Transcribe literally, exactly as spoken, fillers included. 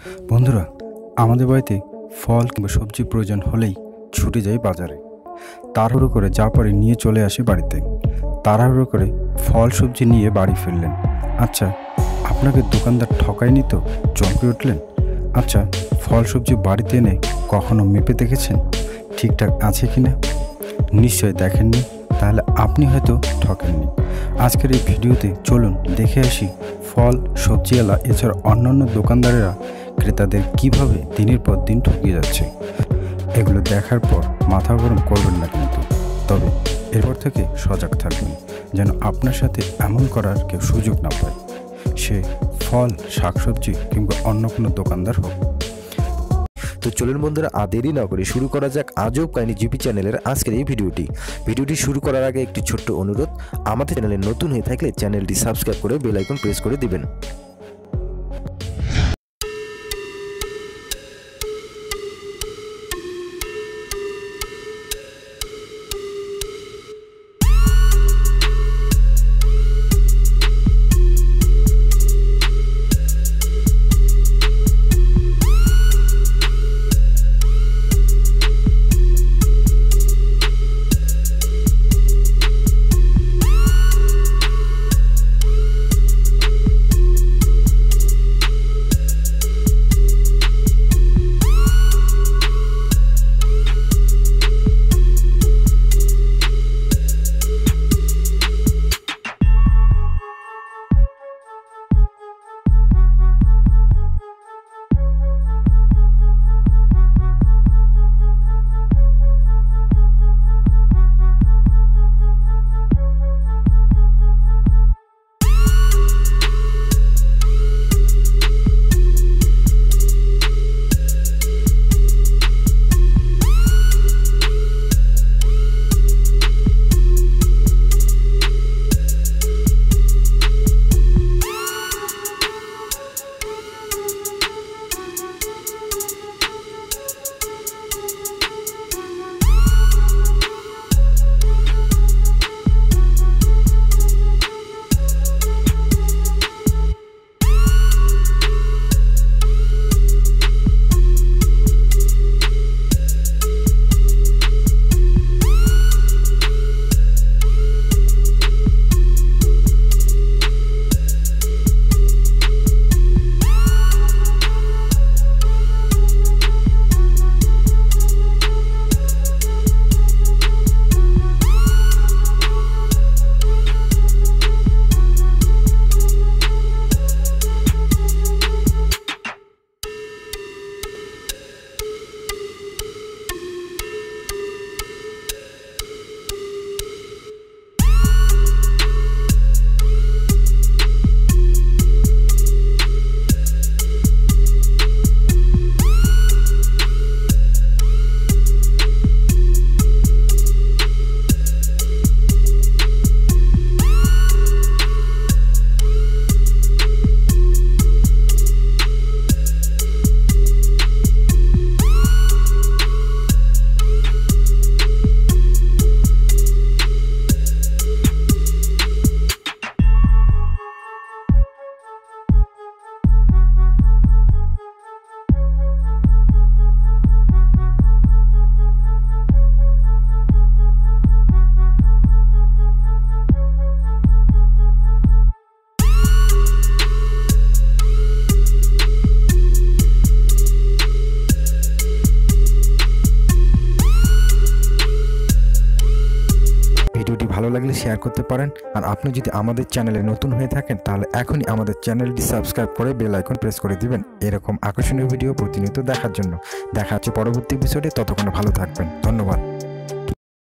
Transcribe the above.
বন্ধুরা, আমাদের বাড়িতে ফল কিংবা সবজি প্রয়োজন হলেই ছুটে যাই বাজারে। তাড়াহুড়ো করে যা পারি নিয়ে চলে আসি বাড়িতে। তাড়াহুড়ো করে ফল সবজি নিয়ে বাড়ি ফিরলেন। আচ্ছা, আপনাকে দোকানদার ঠকায়নি তো? চমকে উঠলেন। আচ্ছা, ফল সবজি বাড়িতে এনে কখনো মেপে দেখেছেন ঠিকঠাক আছে কি না? নিশ্চয় দেখেননি, তাহলে আপনি হয়তো ঠকেননি। আজকের এই ভিডিওতে চলুন দেখে আসি ফল সবজিওয়ালা এছাড়া অন্যান্য দোকানদারেরা ক্রেতাদের কিভাবে দিনের পর দিন ঠকিয়ে যাচ্ছে। এগুলো দেখার পর মাথা গরম করবেন না কিন্তু, তবে এরপর থেকে সজাগ থাকবেন যেন আপনার সাথে এমন করার কেউ সুযোগ না পায়, সে ফল শাকসবজি কিংবা অন্য কোনো দোকানদার হোক। তো চলুন বন্ধুরা, আর দেরি না করে শুরু করা যাক আজব কাহিনী জিপি চ্যানেলের আজকের এই ভিডিওটি। ভিডিওটি শুরু করার আগে একটি ছোট্ট অনুরোধ, আমাদের চ্যানেলে নতুন হয়ে থাকলে চ্যানেলটি সাবস্ক্রাইব করে বেল আইকন প্রেস করে দিবেন। ভিডিওটি ভালো লাগলে শেয়ার করতে পারেন, আর আপনি যদি আমাদের চ্যানেলে নতুন হয়ে থাকেন তাহলে এখনই আমাদের চ্যানেলটি সাবস্ক্রাইব করে বেল আইকন প্রেস করে দিবেন এরকম আকর্ষণীয় ভিডিও প্রতিনিয়ত দেখার জন্য। দেখা হচ্ছে পরবর্তী এপিসোডে, ততক্ষণ ভালো থাকবেন। ধন্যবাদ।